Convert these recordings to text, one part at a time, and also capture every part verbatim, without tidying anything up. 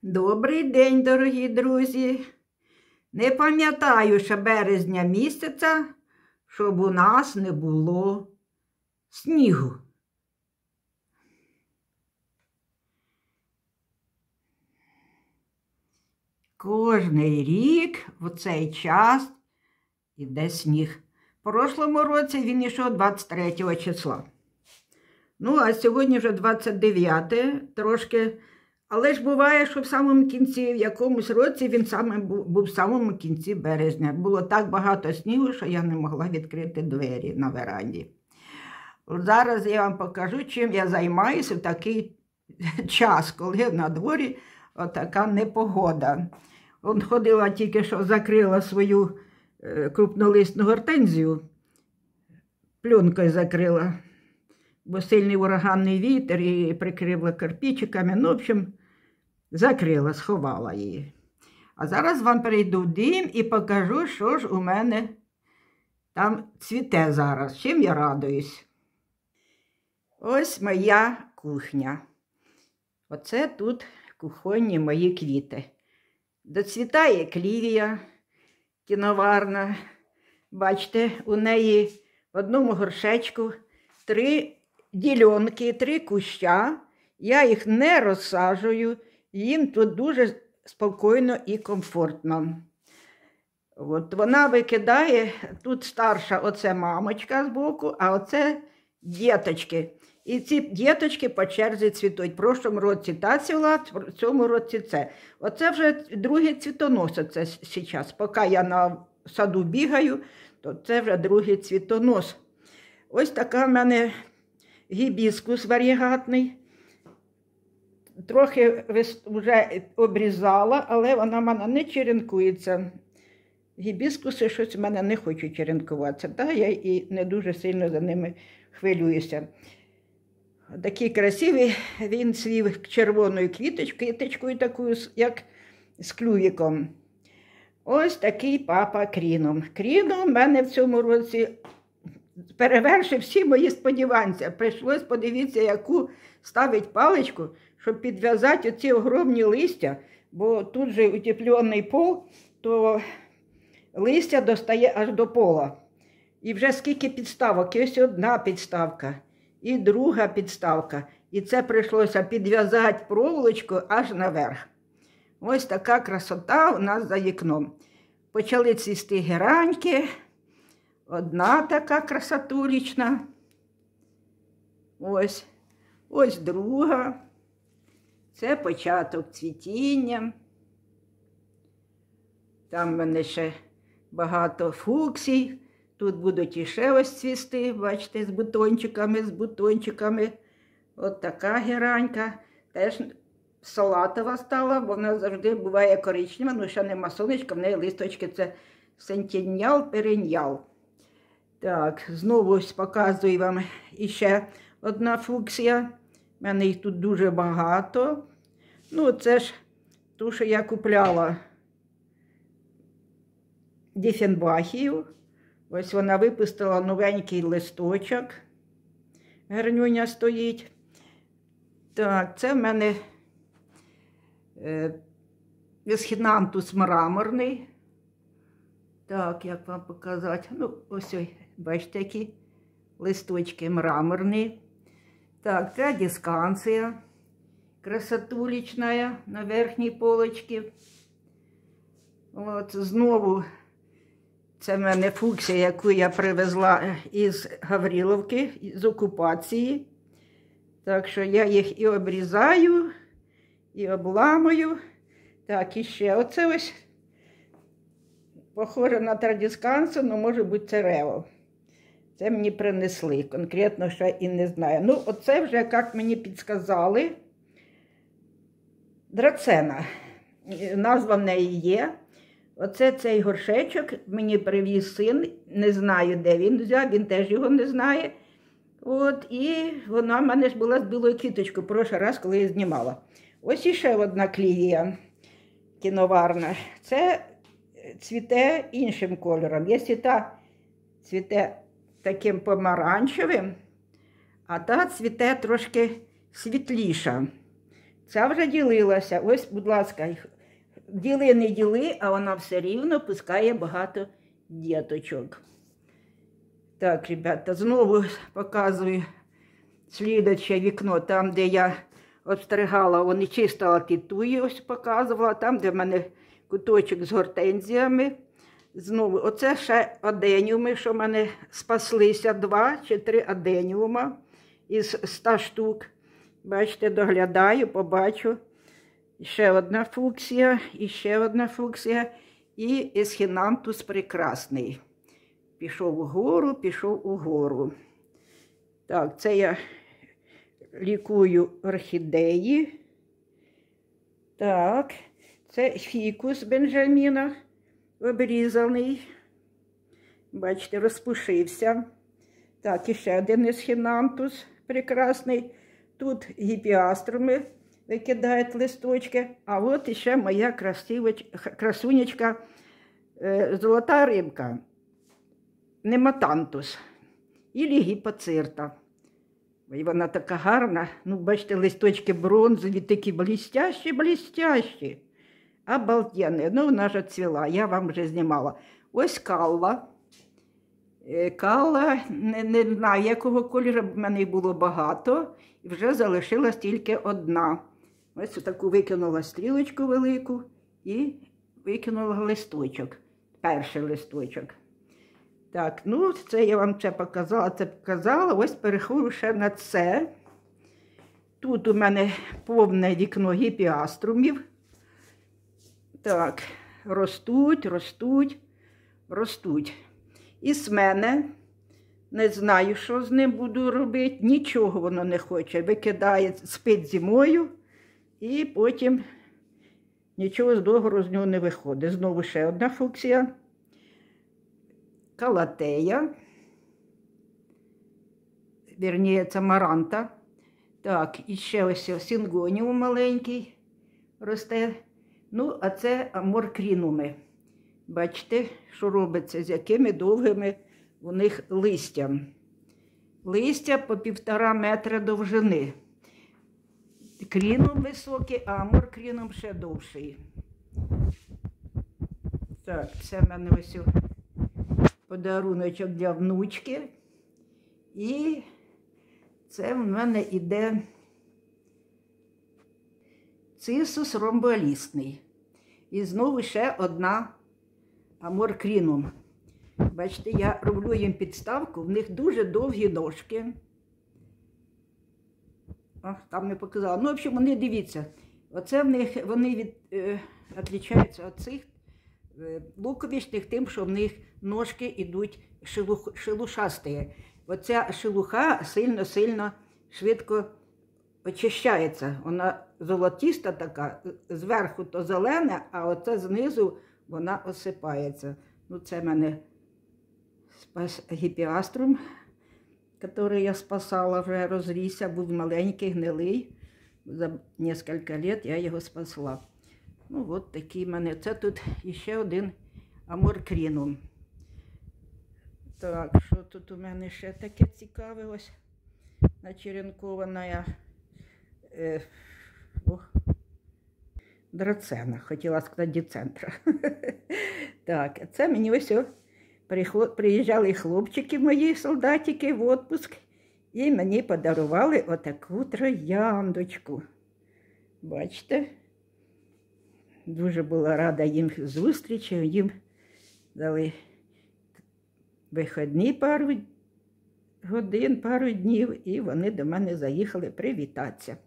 Добрий день, дорогі друзі! Не пам'ятаю ще березня місяця, щоб у нас не було снігу. Кожний рік в цей час іде сніг. В прошлому році він йшов двадцять третього числа. Ну, а сьогодні вже двадцять дев'яте, трошки. Але ж буває, що в самому кінці, в якомусь році, він саме був, був в самому кінці березня. Було так багато снігу, що я не могла відкрити двері на веранді. От зараз я вам покажу, чим я займаюся в такий час, коли на дворі отака непогода. От ходила тільки що, закрила свою е, крупнолисну гортензію, пленкою закрила, бо сильний ураганний вітер і прикрила кирпичиками. Ну, в общем, закрила, сховала її. А зараз вам перейду в дім і покажу, що ж у мене там цвіте зараз, чим я радуюсь. Ось моя кухня. Оце тут кухонні мої квіти. Доцвітає клівія кіноварна. Бачите, у неї в одному горшечку три ділянки, три куща. Я їх не розсаджую, їм тут дуже спокійно і комфортно. От вона викидає, тут старша оце мамочка збоку, а оце діточки. І ці діточки по черзі цвітуть. В прошлому році та цвіла, в цьому році це. Оце вже другий цвітонос оце зараз. Поки я на саду бігаю, то це вже другий цвітонос. Ось така в мене гібіскус варігатний. Трохи вже обрізала, але вона в мене не черенкується. Гібіскуси щось в мене не хочуть черенкуватися. Та я і не дуже сильно за ними хвилююся. Такий красивий, він цвів червоною квіточкою, квіточкою такою, як з клювіком. Ось такий папа кріном. Кріном в мене в цьому році перевершив всі мої сподівання. Прийшлось подивитися, яку ставить паличку, щоб підв'язати оці огромні листя, бо тут же утеплений пол, то листя достає аж до пола. І вже скільки підставок, і ось одна підставка, і друга підставка. І це прийшлося підв'язати проволочку аж наверх. Ось така красота у нас за вікном. Почали цвісти гераньки. Одна така красотулічна. Ось. Ось друга. Це початок цвітіння. Там в мене ще багато фуксій. Тут будуть іще ось цвісти, бачите, з бутончиками, з бутончиками. От така геранька. Теж салатова стала, бо вона завжди буває коричнева, ну ще нема сонечка, в неї листочки це сентенніал, перенніал. Так, знову ось показую вам іще одна фуксія. У мене їх тут дуже багато. Ну, це ж ту, що я купляла Діфенбахію. Ось вона випустила новенький листочок. Гарнюня стоїть. Так, це в мене е, Есхінантус мраморний. Так, як вам показати? Ну, ось ось, бачите, які листочки мраморні. Так, це дисканція. Красотулічна на верхній полочці. От, знову це в мене фуксія, яку я привезла із Гавриловки, з окупації. Так що я їх і обрізаю, і обламую. Так, і ще оце ось. Похоже на традисканцію, але може бути це рео. Це мені принесли, конкретно ще і не знаю. Ну, оце вже, як мені підсказали, драцена. Назва в неї є. Оце цей горшечок мені привіз син, не знаю, де він взяв, він теж його не знає. От, і вона в мене ж була з білою квіточкою, прошлий раз, коли я знімала. Ось іще одна клівія кіноварна. Це цвіте іншим кольором. Якщо та цвіте таким помаранчевим, а та цвіте трошки світліша. Ця вже ділилася. Ось, будь ласка, діли не діли, а вона все рівно пускає багато діточок. Так, ребята, знову показую слідуче вікно, там, де я обстригала, вони чистила китуї, ось показувала, там, де в мене куточок з гортензіями. Знову, оце ще аденіуми, що в мене спаслися, два чи три аденіума із ста штук. Бачите, доглядаю, побачу. Ще одна фуксія, і ще одна фуксія, і есхінантус прекрасний. Пішов угору, пішов угору. Так, це я лікую орхідеї. Так, це фікус Бенджаміна обрізаний. Бачите, розпушився. Так, і ще один есхінантус прекрасний. Тут гіпіаструми викидають листочки. А от іще моя красунечка, золота рибка. Нематантус. Ілі гіпоцирта. І вона така гарна. Ну, бачите, листочки бронзові, такі блістящі, блістящі. Обалденні. Ну, вона ж цвіла, я вам вже знімала. Ось калла. Калла, не, не знаю, якого кольору, в мене було багато. І вже залишилась тільки одна. Ось таку викинула стрілочку велику і викинула листочок. Перший листочок. Так, ну, це я вам це показала, це показала. Ось переходжу ще на це. Тут у мене повне вікно гіпіаструмів. Так, ростуть, ростуть, ростуть. І з мене, не знаю, що з ним буду робити, нічого воно не хоче. Викидає, спить зимою, і потім нічого з договору з нього не виходить. Знову ще одна фуксія. Калатея. Вірніше, це маранта. Так, і ще ось сінгоніум маленький росте. Ну, а це аморкрінуми. Бачите, що робиться, з якими довгими у них листям. Листя по півтора метра довжини. Крінум високий, а аморкрінум ще довший. Так, це в мене ось подаруночок для внучки. І це в мене іде цисус ромболісний. І знову ще одна аморкрінум. Бачите, я роблю їм підставку, в них дуже довгі ножки. О, там не показала. Ну, в общем, вони, дивіться, оце в них, вони від, е, відрізняються від цих е, луковичних тим, що в них ножки йдуть шелух, шелушасті. Оця шелуха сильно-сильно швидко очищається. Вона золотіста така, зверху то зелена, а оце знизу вона осипається. Ну, це в мене спас гіпіаструм, який я спасала, вже розрісся, був маленький, гнилий. За кілька років я його спасла. Ну, от такий в мене. Це тут ще один аморкрінум. Так, що тут у мене ще таке цікаве ось начеренкована е, ох, драцена, хотіла сказати діцентра. Так, це мені ось приїжджали хлопчики мої, солдатики, в відпуск, і мені подарували отаку трояндочку. Бачите? Дуже була рада їм зустрічі, їм дали вихідні пару годин, пару днів, і вони до мене заїхали привітатися.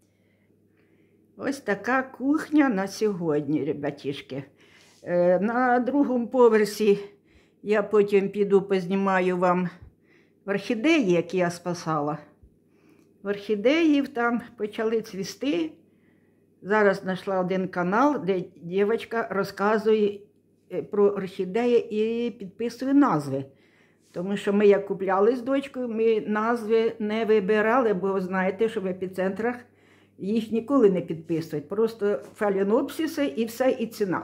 Ось така кухня на сьогодні, ребятішки. На другому поверсі я потім піду познімаю вам орхідеї, які я спасала. Орхідеї там почали цвісти. Зараз знайшла один канал, де дівчинка розказує про орхідеї і підписує назви. Тому що ми, як купляли з дочкою, ми назви не вибирали, бо знаєте, що в епіцентрах їх ніколи не підписують. Просто фаленопсиси і все, і ціна.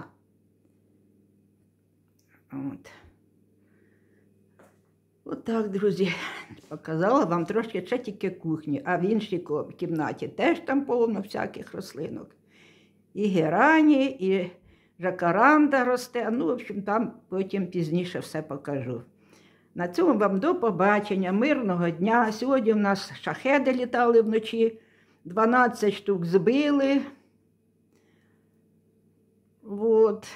От. От так, друзі. Показала вам трошки ще тільки кухні, а в іншій кімнаті теж там повно всяких рослинок. І герані, і жакаранда росте. Ну, в общем, там потім пізніше все покажу. На цьому вам до побачення, мирного дня. Сьогодні у нас шахеди літали вночі, дванадцять штук збили. От.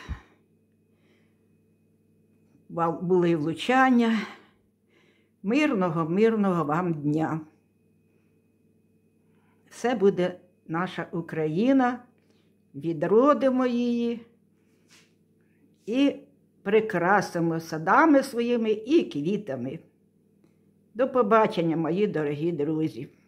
Були влучання. Мирного, мирного вам дня. Все буде наша Україна, відродимо її і прикрасимо садами своїми і квітами. До побачення, мої дорогі друзі!